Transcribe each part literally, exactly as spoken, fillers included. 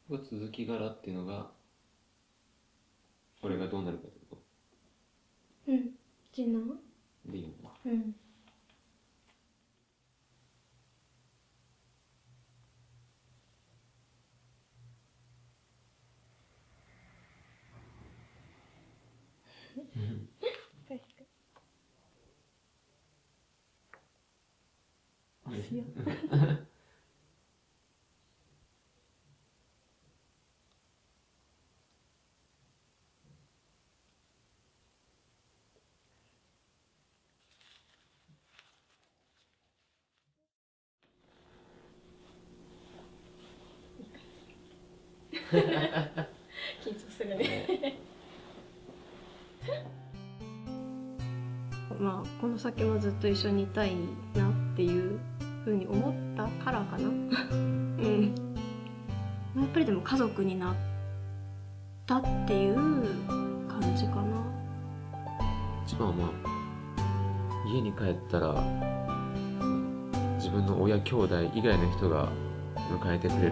が続き柄っていうのが俺がどうなるかってこうん次男とでいいのか。 うん緊張するねまあこの先もずっと一緒にいたいなっていうふうに思ったからかなうんやっぱりでも家族になったっていう感じかな。 一番はまあ家に帰ったら自分の親兄弟以外の人が迎えてくれるって、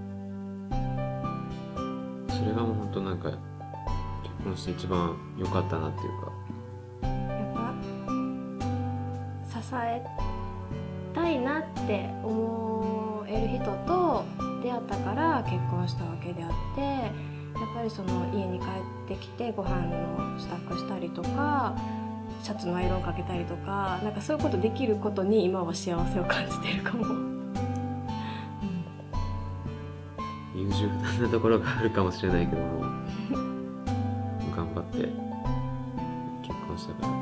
それがもう本当なんか結婚して一番良かったなっていうか、 やっぱ支えたいなって思える人と出会ったから結婚したわけであって、やっぱりその家に帰ってきてご飯の支度したりとかシャツのアイロンかけたりとか、なんかそういうことできることに今は幸せを感じてるかも、うん、 優柔不断なところがあるかもしれないけども頑張って結婚したから、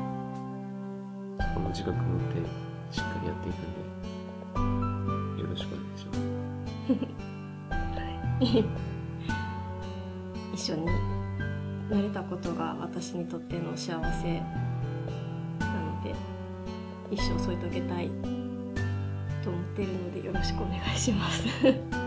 そこの自覚持ってしっかりやっていくんでよろしくお願いします一緒になれたことが私にとっての幸せなので一生添い遂げたいと思っているのでよろしくお願いします